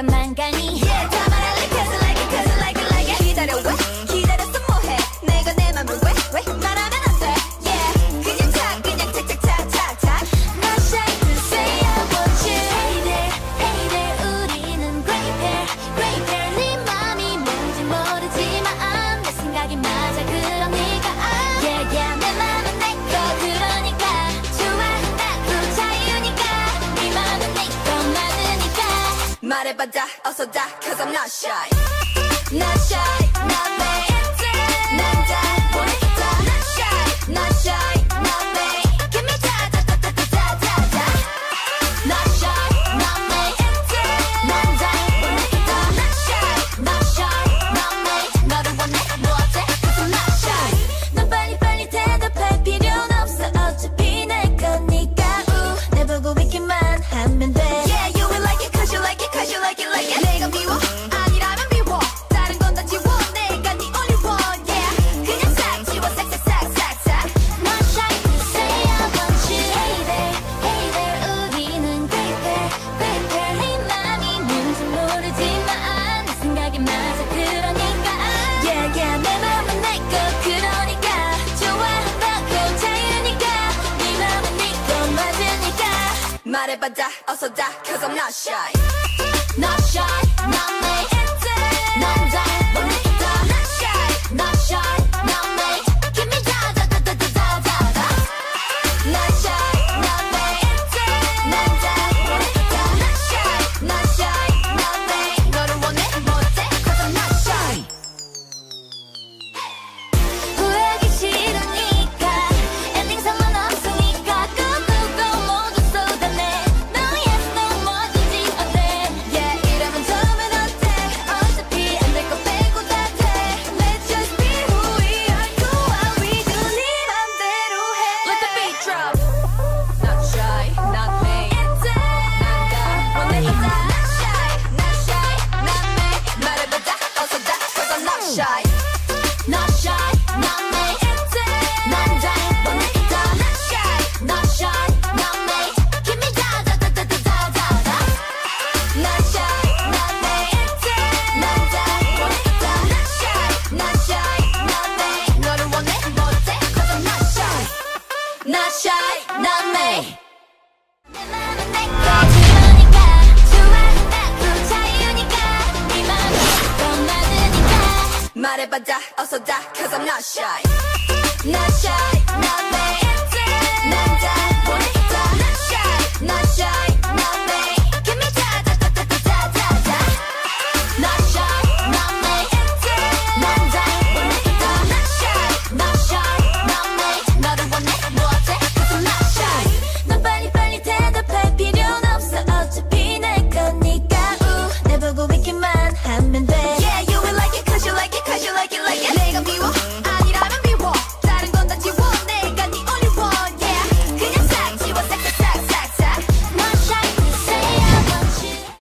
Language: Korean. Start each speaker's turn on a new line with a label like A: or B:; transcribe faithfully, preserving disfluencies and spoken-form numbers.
A: 시간만 가니
B: Yeah 다 말할래 cause I like it cause I like it like it 기다려 왜 기다렸어 뭐해 내가 내 맘을 왜 왜 말하면 안돼 Yeah 그냥 착 그냥 착착착착착
A: Not shy to say I want you Hey there hey there 우리는 great pair great pair 네 맘이 뭔지 모르지만 내 생각이 맞아 그러니까 Yeah yeah 내 맘은 내꺼 그러니까 좋아한다고 자유니까 네 맘은 내꺼 맞으니까
B: 말해봐 다 어서 다 cause I'm not shy
A: Not shy not me
B: 난 다 보냈다 Not shy not shy not me Give me da da da da da da da
A: Not shy not me
B: 난 다 보냈다 Not shy
A: Not shy not me 너를 원해 뭐 어때 cause I'm not shy 넌 빨리빨리 대답할 필요는 없어 어차피 내 거니까 우 내보고 있기만 하면 돼
B: Yeah you will like it cause you like it cause you like it like it 내가 미워 아니라면 미워 다른 건 다 지워 내가 네 only one yeah 그냥 싹 지워 싹싹싹싹싹
A: Not shy to say I want you Hey there hey there 우리는 great pair great pair 네 맘이 뭔지 모르지만 내 생각이 맞아 그러니까 Yeah yeah 내 맘은 내꺼 그러니까 좋아한다고 자유니까 네 맘은 내꺼 맞으니까
B: 말해봐 다 어서 다 cause I'm not shy
A: Not shy not me 난 다 보냈다
B: Not shy
A: Not shy not me Give me da da da da da da da da
B: Not shy not me 난 다 보냈다 Not shy not shy not me 너를 원해 뭐 어때 cause I'm not shy
A: 후회하기 싫으니까 엔딩 상관없으니까 꾹꾹꾹 모두 쏟아내 No yes no 뭐든지 어때
B: Yeah 이러면 처음엔 어때 어차피 안 될 거 빼고 다 돼 Let's just be who we are do what we do 네 맘대로 해 Let the beat drop Not shy not me 난 다 보냈다 Not shy not shy not me 말해봐 다 어서 다 cause I'm not shy
A: Not shy not me 난 다 보냈다
B: Not shy
A: Not shy not me Give me da da da da da da da da
B: Not shy not me 난 다 보냈다 Not shy not shy not me 너를 원해 뭐 어때 cause I'm not shy Not shy not me
A: 내 맘은 내꺼 그러니까 좋아한다고 자유니까 네 맘은 내꺼 맞으니까
B: 말해봐 다 어서 다 cause I'm not shy Not shy not me